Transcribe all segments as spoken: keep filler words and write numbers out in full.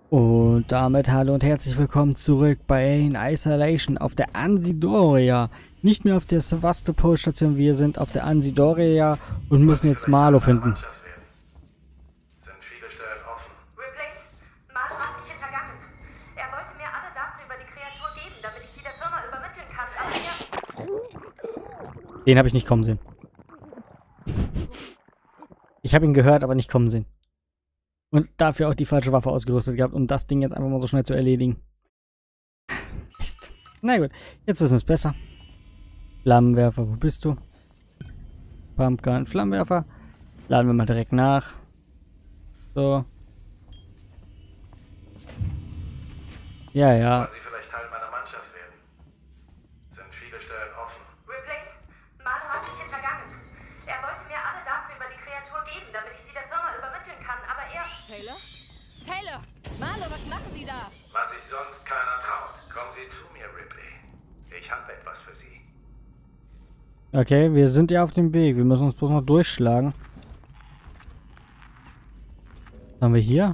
Und damit hallo und herzlich willkommen zurück bei Alien Isolation auf der Ansidoria. Nicht mehr auf der Sevastopol-Station, wir sind auf der Ansidoria und müssen jetzt Marlo finden. Sind viele Stellen offen. Ripley, Marlo hat mich hintergangen. Er wollte mir alle Daten über die Kreatur geben, damit ich sie der Firma übermitteln kann, aber er... Den habe ich nicht kommen sehen. Ich habe ihn gehört, aber nicht kommen sehen. Und dafür auch die falsche Waffe ausgerüstet gehabt, um das Ding jetzt einfach mal so schnell zu erledigen. Mist. Na gut, jetzt wissen wir es besser. Flammenwerfer, wo bist du? Pumpgun, Flammenwerfer. Laden wir mal direkt nach. So. Ja, ja. Wollen Sie vielleicht Teil meiner Mannschaft werden? Sind viele Stellen offen. Ripley, Marlo hat mich hintergangen. Er wollte mir alle Daten über die Kreatur geben, damit ich sie der Firma übermitteln kann, aber er... Taylor? Taylor! Marlo, was machen Sie da? Was sich sonst keiner traut. Kommen Sie zu mir, Ripley. Ich habe etwas für Sie. Okay, wir sind ja auf dem Weg. Wir müssen uns bloß noch durchschlagen. Was haben wir hier?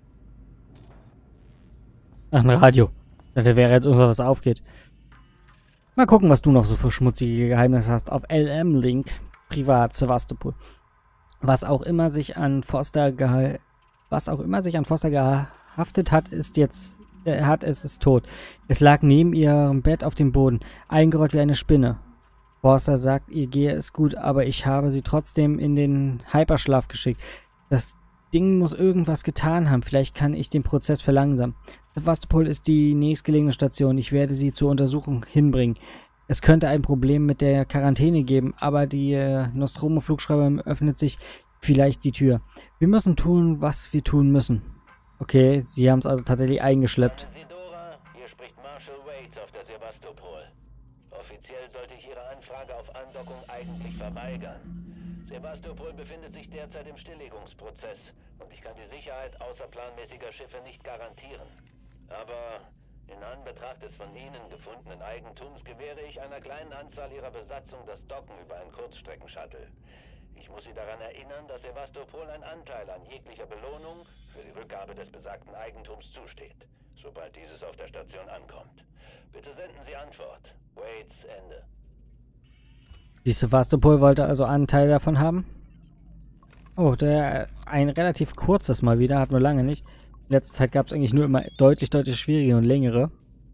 Ach, ein Radio. Ich dachte, wäre jetzt irgendwas, was aufgeht. Mal gucken, was du noch so für schmutzige Geheimnisse hast. Auf L M-Link. Privat, Sevastopol. Was auch immer sich an Foster geha Was auch immer sich an Foster gehaftet hat, ist jetzt... Er hat es, ist tot. Es lag neben ihrem Bett auf dem Boden. Eingerollt wie eine Spinne. Forster sagt, ihr gehe es gut, aber ich habe sie trotzdem in den Hyperschlaf geschickt. Das Ding muss irgendwas getan haben. Vielleicht kann ich den Prozess verlangsamen. Sevastopol ist die nächstgelegene Station. Ich werde sie zur Untersuchung hinbringen. Es könnte ein Problem mit der Quarantäne geben, aber die äh, Nostromo-Flugschreiber öffnet sich vielleicht die Tür. Wir müssen tun, was wir tun müssen. Okay, sie haben es also tatsächlich eingeschleppt. Ansidora, hier spricht Marshal Waits auf der Sevastopol. Offiziell sollte ich Ihre Anfrage auf Andockung eigentlich verweigern. Sevastopol befindet sich derzeit im Stilllegungsprozess und ich kann die Sicherheit außerplanmäßiger Schiffe nicht garantieren. Aber in Anbetracht des von Ihnen gefundenen Eigentums gewähre ich einer kleinen Anzahl Ihrer Besatzung das Docken über einen Kurzstreckenshuttle. Ich muss Sie daran erinnern, dass Sevastopol ein Anteil an jeglicher Belohnung für die Rückgabe des besagten Eigentums zusteht, sobald dieses auf der Station ankommt. Bitte senden Sie Antwort. Waits, Ende. Die Sevastopol wollte also Anteil davon haben. Oh, der ein relativ kurzes Mal wieder, hatten wir lange nicht. In letzter Zeit gab es eigentlich nur immer deutlich, deutlich schwierige und längere.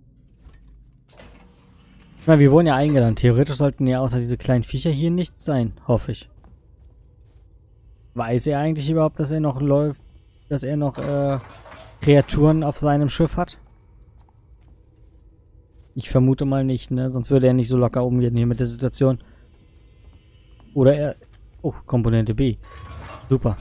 Ich meine, wir wurden ja eingeladen. Theoretisch sollten ja außer diese kleinen Viecher hier nichts sein, hoffe ich. Weiß er eigentlich überhaupt, dass er noch läuft, dass er noch äh, Kreaturen auf seinem Schiff hat? Ich vermute mal nicht, ne? Sonst würde er nicht so locker umgehen hier mit der Situation. Oder er... Oh, Komponente B. Super.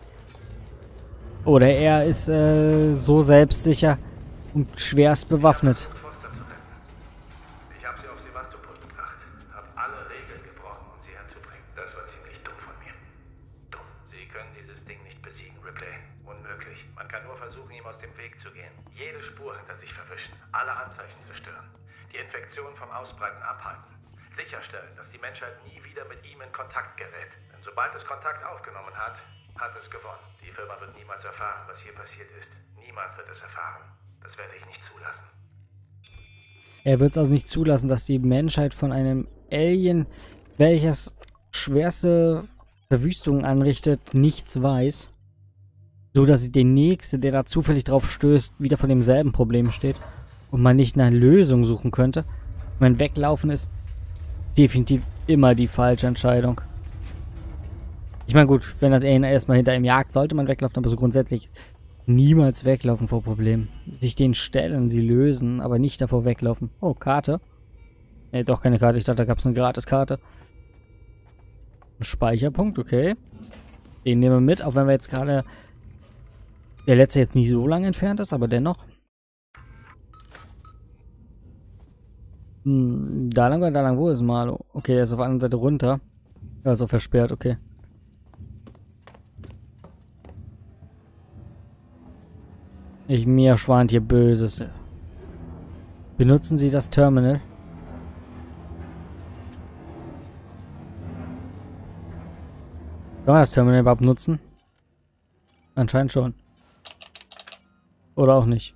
Oder er ist äh, so selbstsicher und schwerst bewaffnet. Foster zu retten. Ich habe sie auf Sevastopol gebracht. Habe alle Regeln gebrochen, um sie herzubringen. Das war ziemlich dumm von mir. Dumm. Sie können dieses Ding nicht besiegen, Ripley. Unmöglich. Man kann nur versuchen, ihm aus dem Weg zu gehen. Jede Spur hinter sich verwischen. Alle Anzeichen zerstören. Die Infektion vom Ausbreiten abhalten. Sicherstellen, dass die Menschheit nie wieder mit ihm in Kontakt gerät. Denn sobald es Kontakt aufgenommen hat, hat es gewonnen. Die Firma wird niemals erfahren, was hier passiert ist. Niemand wird es erfahren. Das werde ich nicht zulassen. Er wird es also nicht zulassen, dass die Menschheit von einem Alien, welches schwerste Verwüstungen anrichtet, nichts weiß. So dass sie den Nächste, der da zufällig drauf stößt, wieder vor demselben Problem steht. Und man nicht nach einer Lösung suchen könnte. Mein Weglaufen ist definitiv immer die falsche Entscheidung. Ich meine, gut, wenn das Alien erstmal hinter ihm jagt, sollte man weglaufen, aber so grundsätzlich niemals weglaufen vor Problemen. Sich denen stellen, sie lösen, aber nicht davor weglaufen. Oh, Karte. Ne, doch keine Karte. Ich dachte, da gab es eine Gratiskarte. Ein Speicherpunkt, okay. Den nehmen wir mit, auch wenn wir jetzt gerade der letzte jetzt nicht so lange entfernt ist, aber dennoch. Hm, da lang oder da lang, wo ist Marlo? Okay, er ist auf der anderen Seite runter. Also versperrt, okay. Ich, mir schwant hier Böses. Benutzen Sie das Terminal. Kann man das Terminal überhaupt nutzen? Anscheinend schon. Oder auch nicht.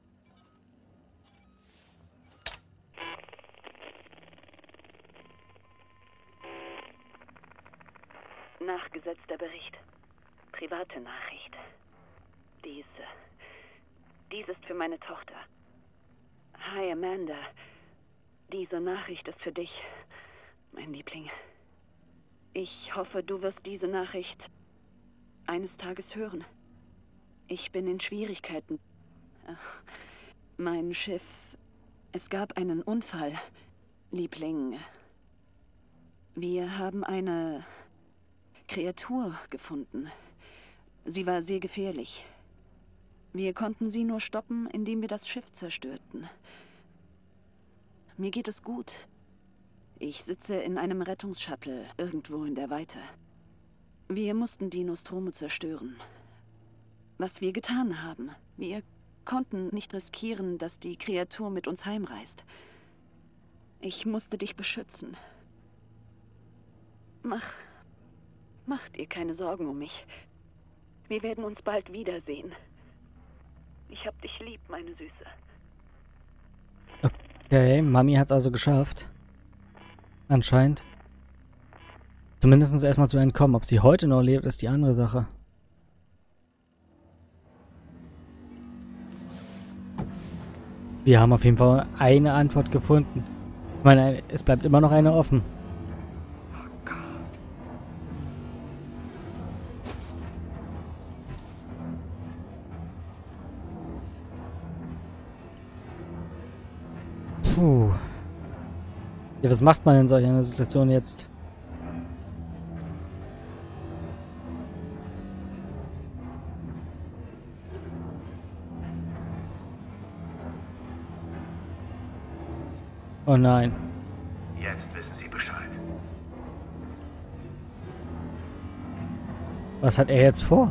Nachgesetzter Bericht. Private Nachricht. Diese. Dies ist für meine Tochter. Hi, Amanda. Diese Nachricht ist für dich, mein Liebling. Ich hoffe, du wirst diese Nachricht eines Tages hören. Ich bin in Schwierigkeiten. Ach, mein Schiff... Es gab einen Unfall, Liebling. Wir haben eine Kreatur gefunden. Sie war sehr gefährlich. Wir konnten sie nur stoppen, indem wir das Schiff zerstörten. Mir geht es gut. Ich sitze in einem Rettungsshuttle irgendwo in der Weite. Wir mussten die Nostromo zerstören. Was wir getan haben. Wir konnten nicht riskieren, dass die Kreatur mit uns heimreist. Ich musste dich beschützen. Mach... Mach dir keine Sorgen um mich. Wir werden uns bald wiedersehen. Ich hab dich lieb, meine Süße. Okay, Mami hat's also geschafft. Anscheinend. Zumindest erstmal zu entkommen. Ob sie heute noch lebt, ist die andere Sache. Wir haben auf jeden Fall eine Antwort gefunden. Ich meine, es bleibt immer noch eine offen. Oh Gott. Puh. Ja, was macht man in solch einer Situation jetzt? Oh nein. Jetzt wissen Sie Bescheid. Was hat er jetzt vor?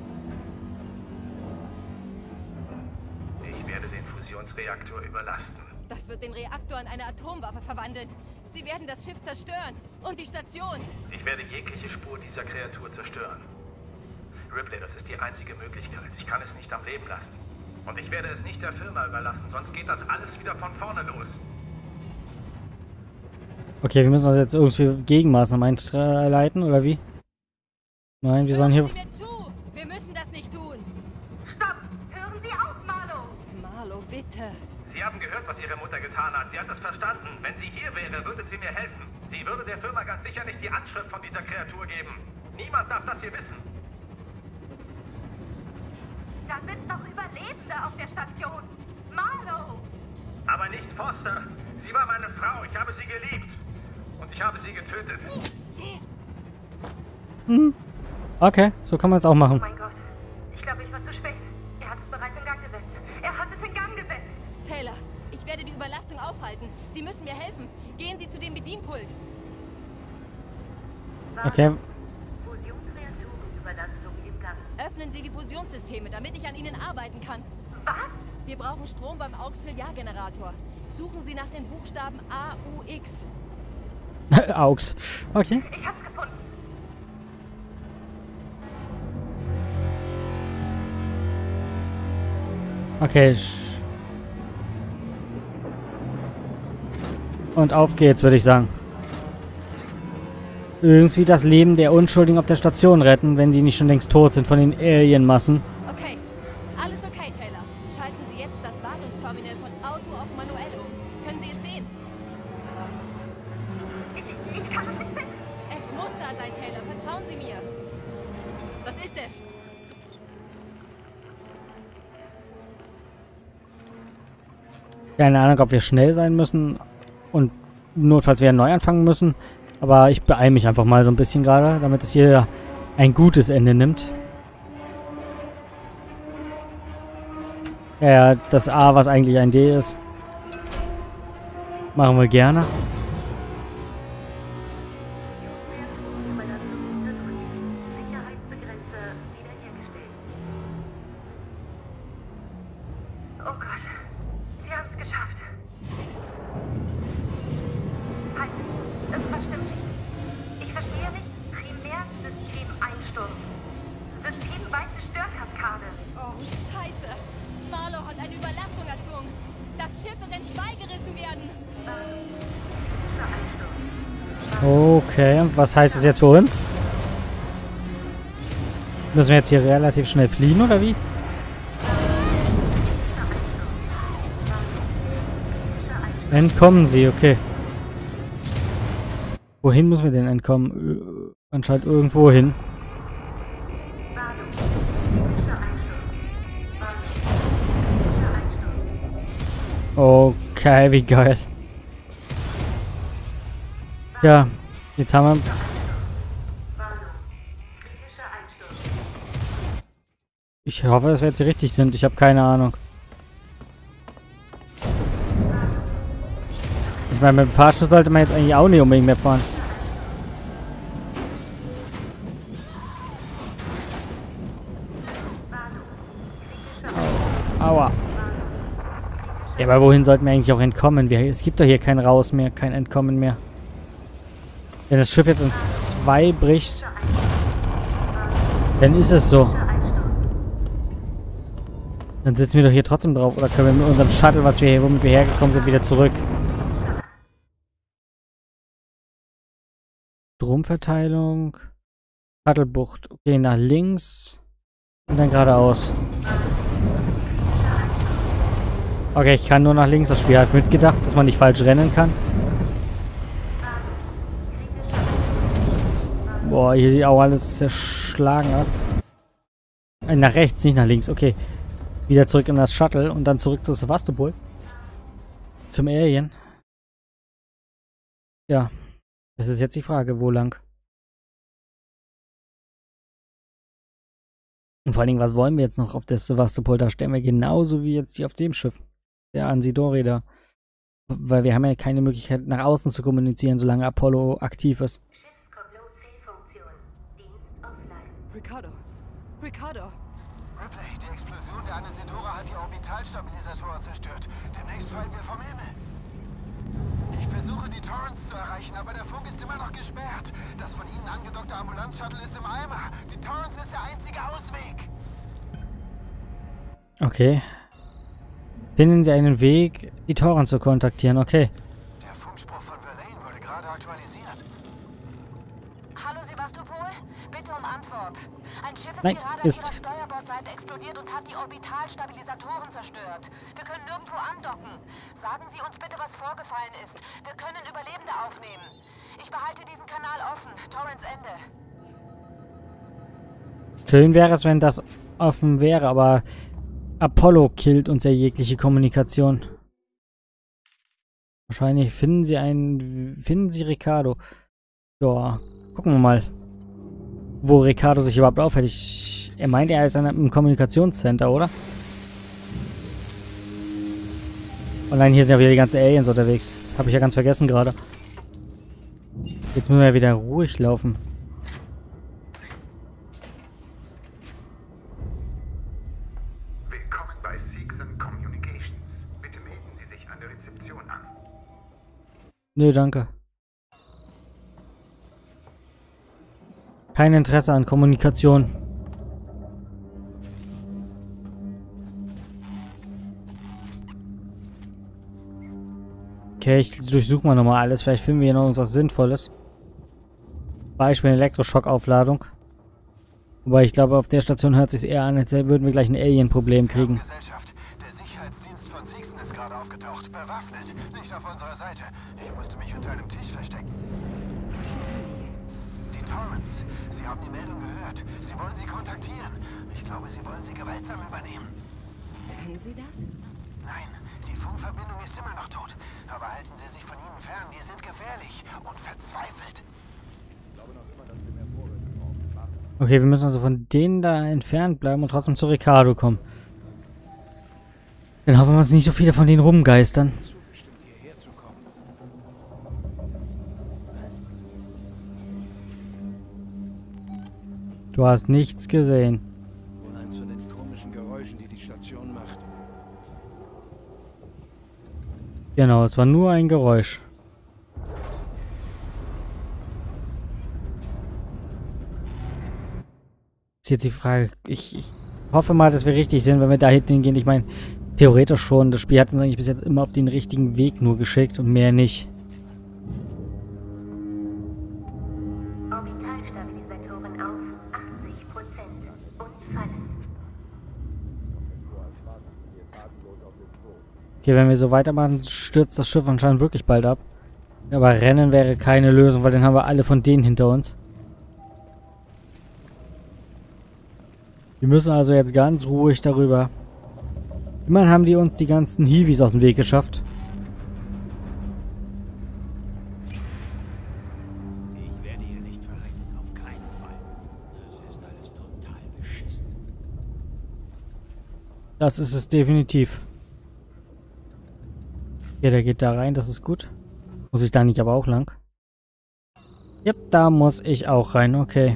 Ich werde den Fusionsreaktor überlasten. Das wird den Reaktor in eine Atomwaffe verwandeln. Sie werden das Schiff zerstören. Und die Station. Ich werde jegliche Spur dieser Kreatur zerstören. Ripley, das ist die einzige Möglichkeit. Ich kann es nicht am Leben lassen. Und ich werde es nicht der Firma überlassen, sonst geht das alles wieder von vorne los. Okay, wir müssen uns jetzt irgendwie Gegenmaßnahmen einleiten, oder wie? Nein, wir sollen hier... Hören Sie mir zu! Wir müssen das nicht tun! Stopp! Hören Sie auf, Marlo! Marlo, bitte! Sie haben gehört, was Ihre Mutter getan hat. Sie hat es verstanden. Wenn sie hier wäre, würde sie mir helfen. Sie würde der Firma ganz sicher nicht die Anschrift von dieser Kreatur geben. Niemand darf das hier wissen. Da sind noch Überlebende auf der Station! Marlo! Aber nicht Foster. Sie war meine Frau. Ich habe sie geliebt. Und ich habe sie getötet. Hm. Okay, so kann man es auch Oh machen. mein Gott. Ich glaube, ich war zu spät. Er hat es bereits in Gang gesetzt. Er hat es in Gang gesetzt. Taylor, ich werde die Überlastung aufhalten. Sie müssen mir helfen. Gehen Sie zu dem Bedienpult. Okay. Fusionsreaktorenüberlastung im Gang. Öffnen Sie die Fusionssysteme, damit ich an ihnen arbeiten kann. Was? Wir brauchen Strom beim Auxiliargenerator. Suchen Sie nach den Buchstaben A U X. Aux. Okay. Ich hab's gefunden. Okay. Und auf geht's, würde ich sagen. Irgendwie das Leben der Unschuldigen auf der Station retten, wenn sie nicht schon längst tot sind von den Alienmassen. Okay, alles okay, Taylor. Schalten Sie jetzt das Wartungsterminal von Auto auf manuell um. Können Sie es sehen? Ich, ich kann es nicht finden. Es muss da sein, Taylor. Vertrauen Sie mir. Was ist es? Keine Ahnung, ob wir schnell sein müssen und notfalls wieder neu anfangen müssen. Aber ich beeile mich einfach mal so ein bisschen gerade, damit es hier ein gutes Ende nimmt. Ja, das A, was eigentlich ein D ist. Machen wir gerne. Überlastung unterdrückt. Sicherheitsbegrenzer wiederhergestellt. Oh Gott. Sie haben es geschafft. Halt. Irgendwas stimmt nicht. Ich verstehe nicht. Primärsystemeinsturz. Systemweite Störkaskade. Oh, scheiße. Schiffe in zwei gerissen werden. Okay, und was heißt das jetzt für uns? Müssen wir jetzt hier relativ schnell fliehen, oder wie? Entkommen sie, okay. Wohin müssen wir denn entkommen? Ö- Anscheinend irgendwo hin. Okay, wie geil. Ja, jetzt haben wir... Ich hoffe, dass wir jetzt hier richtig sind. Ich habe keine Ahnung. Ich meine, mit dem Fahrstuhl sollte man jetzt eigentlich auch nicht unbedingt mehr fahren. Aua. Ja, aber wohin sollten wir eigentlich auch entkommen? Wir, es gibt doch hier kein Raus mehr, kein Entkommen mehr. Wenn das Schiff jetzt in zwei bricht, dann ist es so. Dann sitzen wir doch hier trotzdem drauf. Oder können wir mit unserem Shuttle, was wir hier, womit wir hergekommen sind, wieder zurück? Stromverteilung. Shuttle-Bucht. Okay, nach links. Und dann geradeaus. Okay, ich kann nur nach links. Das Spiel hat mitgedacht, dass man nicht falsch rennen kann. Boah, hier sieht auch alles zerschlagen aus. Äh, nach rechts, nicht nach links. Okay. Wieder zurück in das Shuttle und dann zurück zu Sevastopol. Zum Alien. Ja. Das ist jetzt die Frage, wo lang? Und vor allen Dingen, was wollen wir jetzt noch auf der Sevastopol? Da stellen wir genauso wie jetzt hier auf dem Schiff. Der Ansidori da. Weil wir haben ja keine Möglichkeit, nach außen zu kommunizieren, solange Apollo aktiv ist. Ricardo. Ricardo. Ripley, die Explosion der Anisidora hat die Orbitalstabilisatoren zerstört. Demnächst fallen wir vom Himmel. Ich versuche, die Torrens zu erreichen, aber der Funk ist immer noch gesperrt. Das von Ihnen angedockte Ambulanz-Shuttle ist im Eimer. Die Torrens ist der einzige Ausweg. Okay. Finden Sie einen Weg, die Torrens zu kontaktieren. Okay. Der Funkspruch von Verlaine wurde gerade aktualisiert. Hallo Sevastopol, bitte um Antwort. Ein Schiff ist Nein, gerade ist. an ihrer Steuerbordseite explodiert und hat die Orbitalstabilisatoren zerstört. Wir können nirgendwo andocken. Sagen Sie uns bitte, was vorgefallen ist. Wir können Überlebende aufnehmen. Ich behalte diesen Kanal offen. Torrens Ende. Schön wäre es, wenn das offen wäre, aber Apollo killt uns ja jegliche Kommunikation. Wahrscheinlich finden Sie einen... Finden Sie Ricardo. Ja, gucken wir mal, wo Ricardo sich überhaupt aufhält. Ich, er meint, er ist in einem Kommunikationscenter, oder? Und nein, hier sind ja wieder die ganzen Aliens unterwegs. Habe ich ja ganz vergessen gerade. Jetzt müssen wir ja wieder ruhig laufen. Willkommen bei Seegson Communications. Bitte melden Sie sich an der Rezeption an. Nö, danke. Kein Interesse an Kommunikation. Okay, ich durchsuche mal nochmal alles. Vielleicht finden wir hier noch irgendwas Sinnvolles. Beispiel Elektroschockaufladung. Wobei ich glaube, auf der Station hört es sich eher an, als würden wir gleich ein Alien-Problem kriegen. Gesellschaft. Der Sicherheitsdienst von Seegson ist gerade aufgetaucht. Bewaffnet. Nicht auf unserer Seite. Ich musste mich unter einem Tisch verstecken. Was machen die? Die Torrens. Sie haben die Meldung gehört. Sie wollen Sie kontaktieren. Ich glaube, Sie wollen Sie gewaltsam übernehmen. Können Sie das? Nein, die Funkverbindung ist immer noch tot. Aber halten Sie sich von ihnen fern. Die sind gefährlich und verzweifelt. Okay, wir müssen also von denen da entfernt bleiben und trotzdem zu Ricardo kommen. Dann hoffen wir uns nicht so viele von denen rumgeistern. Du hast nichts gesehen. Wohl eins von den komischen Geräuschen, die die Station macht. Genau, es war nur ein Geräusch. Ist jetzt die Frage, ich, ich hoffe mal, dass wir richtig sind, wenn wir da hinten hingehen. Ich meine, Theoretisch schon. Das Spiel hat uns eigentlich bis jetzt immer auf den richtigen Weg nur geschickt und mehr nicht. Orbitalstabilisatoren auf achtzig Prozent und fallen. Okay, wenn wir so weitermachen, stürzt das Schiff anscheinend wirklich bald ab. Aber Rennen wäre keine Lösung, weil dann haben wir alle von denen hinter uns. Wir müssen also jetzt ganz ruhig darüber. Immerhin haben die uns die ganzen Hiwis aus dem Weg geschafft. Ich werde hier nicht verrecken, auf keinen Fall. Das ist alles total beschissen. Das ist es definitiv. Ja, der geht da rein, das ist gut. Muss ich da nicht aber auch lang? Ja, da muss ich auch rein, okay.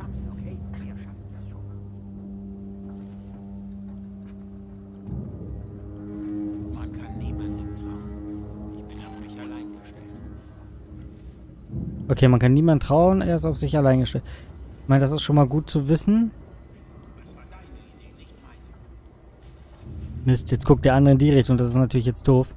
Man kann niemandem trauen. Ich bin auf mich allein gestellt. Okay, man kann niemand trauen, er ist auf sich allein gestellt. Ich meine, das ist schon mal gut zu wissen. Mist, jetzt guckt der andere in die Richtung, das ist natürlich jetzt doof.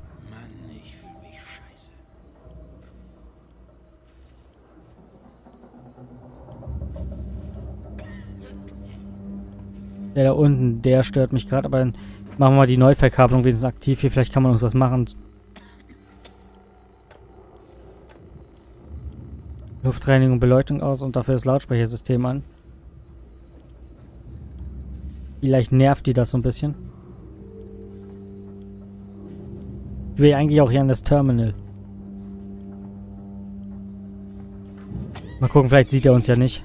Der da unten, der stört mich gerade, aber dann machen wir mal die Neuverkabelung wenigstens aktiv hier. Vielleicht kann man uns was machen. Luftreinigung, Beleuchtung aus und dafür das Lautsprechersystem an. Vielleicht nervt die das so ein bisschen. Ich will eigentlich auch hier an das Terminal. Mal gucken, vielleicht sieht er uns ja nicht.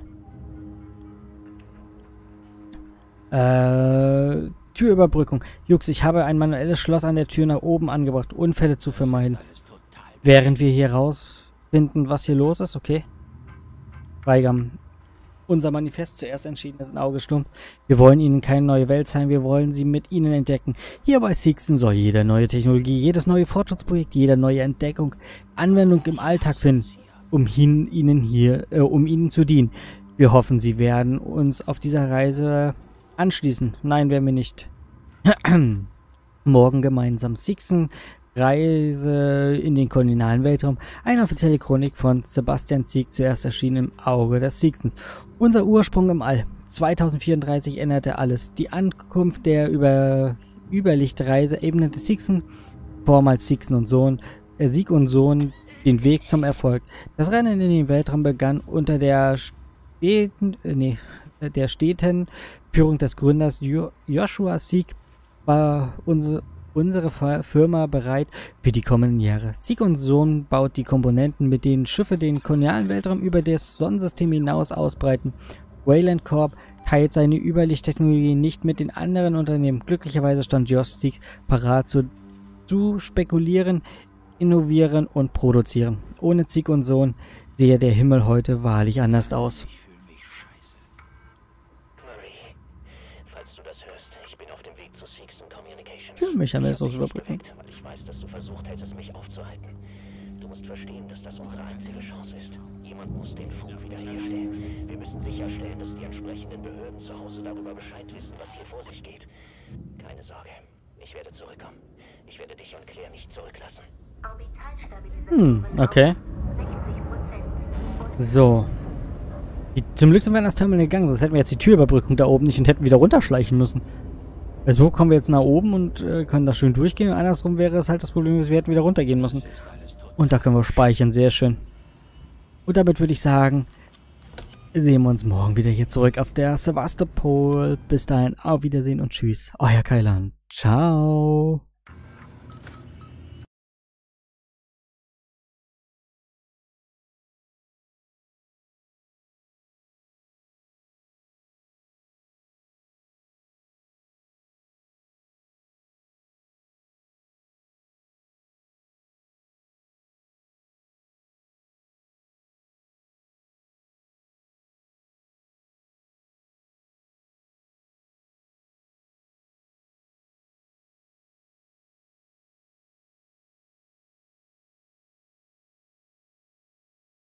Äh, Türüberbrückung. Jux, ich habe ein manuelles Schloss an der Tür nach oben angebracht. Unfälle zu vermeiden. Während wir hier rausfinden, was hier los ist, okay. Freigaben. Unser Manifest zuerst entschieden, ist ein Auge stumpf. Wir wollen ihnen keine neue Welt sein, wir wollen sie mit ihnen entdecken. Hier bei Seegson soll jede neue Technologie, jedes neue Fortschrittsprojekt, jede neue Entdeckung Anwendung im Alltag finden, um ihn, ihnen hier, äh, um ihnen zu dienen. Wir hoffen, sie werden uns auf dieser Reise anschließen. Nein, werden wir nicht. Morgen gemeinsam Seegson, Reise in den kolonialen Weltraum. Eine offizielle Chronik von Sebastian Sieg, zuerst erschienen im Auge des Seegsons. Unser Ursprung im All. zweitausendvierunddreißig änderte alles. Die Ankunft der Über Überlichtreise ebnete Seegson, vormals Seegson und Sohn, äh, Sieg und Sohn, den Weg zum Erfolg. Das Rennen in den Weltraum begann unter der Städten, äh, nee, der steten Führung des Gründers jo Joshua Sieg. War unsere Unsere Firma bereit für die kommenden Jahre. Sieg und Sohn baut die Komponenten, mit denen Schiffe den kolonialen Weltraum über das Sonnensystem hinaus ausbreiten. Wayland Corp teilt seine Überlichttechnologie nicht mit den anderen Unternehmen. Glücklicherweise stand Josh Sieg parat zu, zu spekulieren, innovieren und produzieren. Ohne Sieg und Sohn sehe der Himmel heute wahrlich anders aus. Mechanismus überbrücken. Weil ich weiß, dass du versucht hättest, mich aufzuhalten. Du musst verstehen, dass das unsere einzige Chance ist. Jemand muss den Funk wiederherstellen. Wir müssen sicherstellen, dass die entsprechenden Behörden zu Hause darüber Bescheid wissen, was hier vor sich geht. Keine Sorge, ich werde zurückkommen. Ich werde dich und Claire nicht zurücklassen. Hm, okay. So. Die, zum Glück sind wir in das Terminal gegangen, sonst hätten wir jetzt die Türüberbrückung da oben nicht und hätten wieder runterschleichen müssen. Also kommen wir jetzt nach oben und äh, können da schön durchgehen. Andersrum wäre es halt das Problem, dass wir hätten wieder runtergehen müssen. Und da können wir speichern, sehr schön. Und damit würde ich sagen, sehen wir uns morgen wieder hier zurück auf der Sevastopol. Bis dahin, auf Wiedersehen und tschüss. Euer Kailan. Ciao.